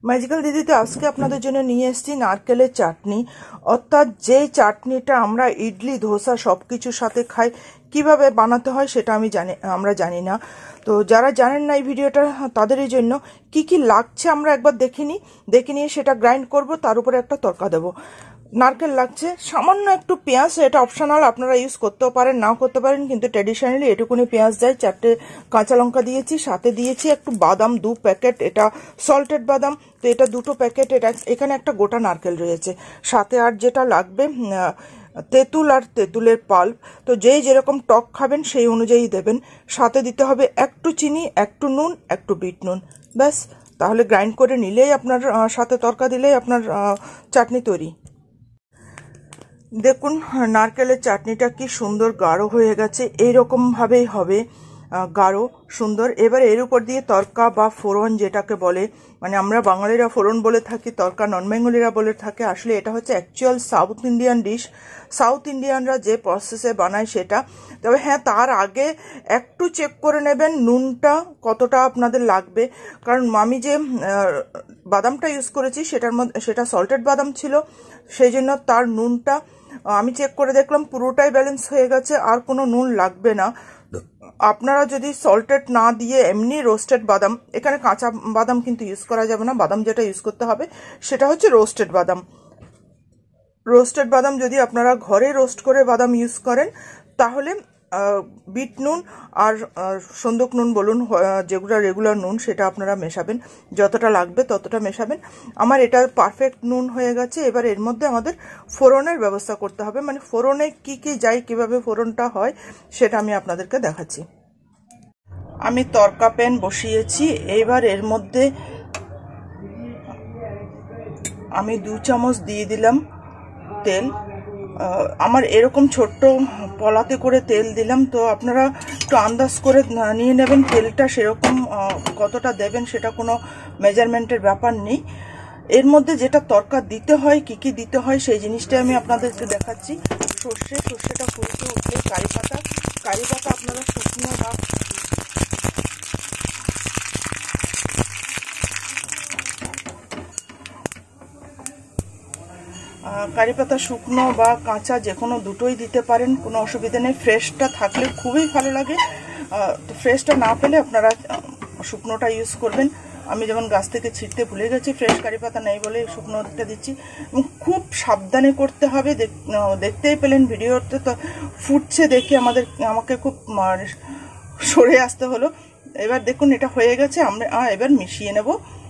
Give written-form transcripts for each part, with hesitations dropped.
Magical দিদিতে আজকে আপনাদের জন্য নিয়ে এসেছি নারকেলের চাটনি, অর্থাৎ যে চাটনিটা আমরা ইডলি ধোসা সবকিছুর সাথে খাই। কিভাবে বানাতে হয় সেটা আমরা জানি না। তো যারা জানেন না এই ভিডিওটা তাদের জন্য কি কি লাগছে আমরা একবার দেখে নিয়ে সেটা গ্রাইন্ড করব, তার উপরে একটা তড়কা দেবো। নারকেল লাগছে, সামান্য একটু পেঁয়াজ, এটা অপশনাল, আপনারা ইউজ করতেও পারেন নাও করতে পারেন, কিন্তু ট্র্যাডিশনালি এটুকুনি পেঁয়াজ যায়, 4টে কাঁচা লঙ্কা দিয়েছি, সাথে দিয়েছি একটু বাদাম, 2 প্যাকেট, এটা সল্টেড বাদাম, তো এটা 2টো প্যাকেট, এটা এখানে একটা গোটা নারকেল রয়েছে, সাথে আর যেটা লাগবে তেঁতুল আর তেঁতুলের পাল্প। তো যেই যেরকম টক খাবেন সেই অনুযায়ী দেবেন। সাথে দিতে হবে একটু চিনি, একটু নুন, একটু বিট নুন, ব্যাস। তাহলে গ্রাইন্ড করে নিলেই আপনার, সাথে তড়কা দিলেই আপনার চাটনি তৈরি। দেখুন নারকেলের চাটনিটা কি সুন্দর গাঢ় হয়ে গেছে, এইরকম ভাবেই হবে গাঢ় সুন্দর। এবার এর উপর দিয়ে তড়কা বা ফোড়ন যেটাকে বলে, মানে আমরা বাঙালিরা ফোড়ন বলে থাকি, তড়কা নন বেঙ্গলিরা বলে থাকে, আসলে এটা হচ্ছে actual south Indian dish. South ইন্ডিয়ানরা যে প্রসেসে বানায় সেটা। তবে হ্যাঁ, তার আগে একটু চেক করে নেবেন নুনটা কতটা আপনাদের লাগবে, কারণ আমি যে বাদামটা ইউজ করেছি সেটা সল্টেড বাদাম ছিল, সেই জন্য তার নুনটা আমি চেক করে দেখলাম পুরোটাই ব্যালেন্স হয়ে গেছে, আর কোনো নুন লাগবে না। আপনারা যদি সল্টেড না দিয়ে এমনি রোস্টেড বাদাম, এখানে কাঁচা বাদাম কিন্তু ইউজ করা যাবে না, বাদাম যেটা ইউজ করতে হবে সেটা হচ্ছে রোস্টেড বাদাম। রোস্টেড বাদাম যদি আপনারা ঘরে রোস্ট করে বাদাম ইউজ করেন তাহলে বিট নুন আর সন্দক নুন বলুন, যেগুলো রেগুলার নুন, সেটা আপনারা মেশাবেন, যতটা লাগবে ততটা মেশাবেন। আমার এটা পারফেক্ট নুন হয়ে গেছে। এবার এর মধ্যে আমাদের ফোড়নের ব্যবস্থা করতে হবে, মানে ফোড়নে কি কি যায়, কিভাবে ফোড়নটা হয় সেটা আমি আপনাদেরকে দেখাচ্ছি। আমি তড়কা প্যান বসিয়েছি, এবার এর মধ্যে আমি 2 চামচ দিয়ে দিলাম তেল। আমার এরকম ছোট্ট পলাতে করে তেল দিলাম, তো আপনারা একটু আন্দাজ করে নিয়ে নেবেন তেলটা, সেরকম কতটা দেবেন সেটা কোনো মেজারমেন্টের ব্যাপার নেই। এর মধ্যে যেটা তড়কা দিতে হয়, কি কি দিতে হয় সেই জিনিসটাই আমি আপনাদেরকে দেখাচ্ছি। সর্ষেটা ফুটে উঠলে কারি পাতা আপনারা শুকনো বা কারি পাতা শুকনো বা কাঁচা যে কোনো দুটোই দিতে পারেন, কোনো অসুবিধা নেই। ফ্রেশটা থাকলে খুবই ভালো লাগে, তো ফ্রেশটা না পেলে আপনারা শুকনোটা ইউজ করবেন। আমি যেমন গাছ থেকে ছিঁড়তে ভুলে গেছি, ফ্রেশ কারি পাতা নেই বলে শুকনোটা দিচ্ছি। এবং খুব সাবধানে করতে হবে। দেখতেই পেলেন ভিডিওতে তো ফুটছে দেখে আমাকে খুব সরে আসতে হলো। এবার দেখুন এটা হয়ে গেছে, আমরা এবার মিশিয়ে নেব।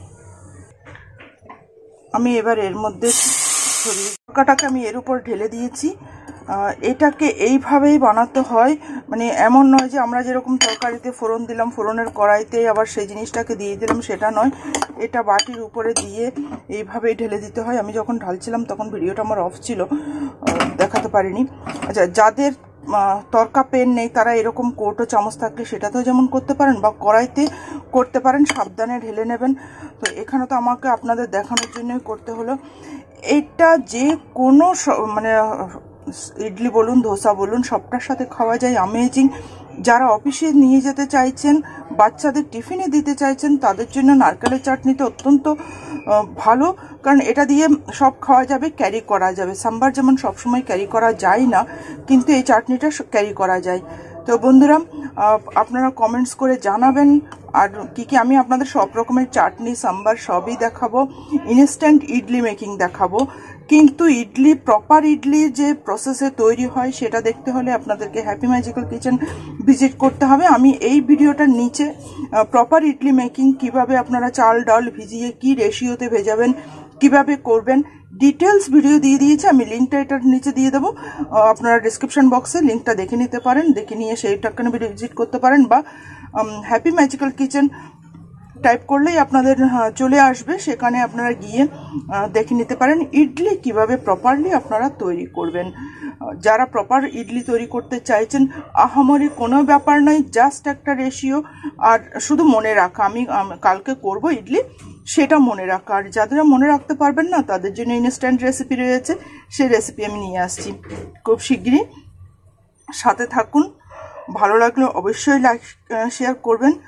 আমি এবার এর মধ্যে তড়কাটাকে আমি এর উপর ঢেলে দিয়েছি। এটাকে এইভাবেই বানাতে হয়, মানে এমন নয় যে আমরা যেরকম তরকারিতে ফোড়ন দিলাম, ফোড়নের কড়াইতে আবার সেই জিনিসটাকে দিয়ে দিলাম, সেটা নয়। এটা বাটির উপরে দিয়ে এইভাবেই ঢেলে দিতে হয়। আমি যখন ঢালছিলাম তখন ভিডিওটা আমার অফ ছিল, দেখাতে পারিনি। আচ্ছা, যাদের তড়কা পেন নেই তারা এরকম কৌটো চামচ থাকলে সেটাতেও যেমন করতে পারেন, বা কড়াইতে করতে পারেন, সাবধানে ঢেলে নেবেন। তো এখানে তো আমাকে আপনাদের দেখানোর জন্যই করতে হলো। এটা যে কোনো মানে ইডলি বলুন, ধোসা বলুন, সবটার সাথে খাওয়া যায়, অ্যামেজিং। যারা অফিসে নিয়ে যেতে চাইছেন, বাচ্চাদের টিফিনে দিতে চাইছেন, তাদের জন্য নারকেলের চাটনিটা অত্যন্ত ভালো, কারণ এটা দিয়ে সব খাওয়া যাবে, ক্যারি করা যাবে। সাম্বার যেমন সবসময় ক্যারি করা যায় না, কিন্তু এই চাটনিটা ক্যারি করা যায়। তো বন্ধুরা, আপনারা কমেন্টস করে জানাবেন আর কি কি। আমি আপনাদের সব রকমের চাটনি, সাম্বার সবই দেখাবো, ইনস্ট্যান্ট ইডলি মেকিং দেখাবো। কিন্তু ইডলি, প্রপার ইডলি যে প্রসেসে তৈরি হয় সেটা দেখতে হলে আপনাদেরকে হ্যাপি ম্যাজিক্যাল কিচেন ভিজিট করতে হবে। আমি এই ভিডিওটার নিচে প্রপার ইডলি মেকিং, কিভাবে আপনারা চাল ডাল ভিজিয়ে কি রেশিওতে ভেজাবেন, কিভাবে করবেন, ডিটেলস ভিডিও দিয়ে দিয়েছি। আমি লিঙ্কটা এটার নিচে দিয়ে দেবো, আপনারা ডিসক্রিপশন বক্সে লিঙ্কটা দেখে নিতে পারেন, দেখে নিয়ে সেইটাকে ভিজিট করতে পারেন, বা হ্যাপি ম্যাজিক্যাল কিচেন টাইপ করলেই আপনাদের চলে আসবে, সেখানে আপনারা গিয়ে দেখে নিতে পারেন ইডলি কিভাবে প্রপারলি আপনারা তৈরি করবেন। যারা প্রপার ইডলি তৈরি করতে চাইছেন, আহামরি কোনো ব্যাপার নয়, জাস্ট একটা রেশিও, আর শুধু মনে রাখা আমি কালকে করব ইডলি, সেটা মনে রাখা। আর যারা মনে রাখতে পারবেন না তাদের জন্য ইনস্ট্যান্ট রেসিপি রয়েছে, সেই রেসিপি আমি নিয়ে আসছি খুব শিগগিরই। সাথে থাকুন, ভালো লাগলে অবশ্যই লাইক শেয়ার করবেন।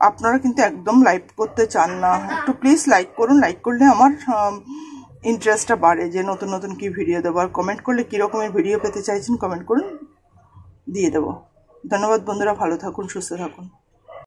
আপনারা কিন্তু একদম লাইক করতে চান না, একটু প্লিজ লাইক করুন। লাইক করলে আমার ইন্টারেস্টটা বাড়ে যে নতুন নতুন কি ভিডিও দেবো। আর কমেন্ট করলে কী রকমের ভিডিও পেতে চাইছেন কমেন্ট করুন, দিয়ে দেবো। ধন্যবাদ বন্ধুরা, ভালো থাকুন, সুস্থ থাকুন।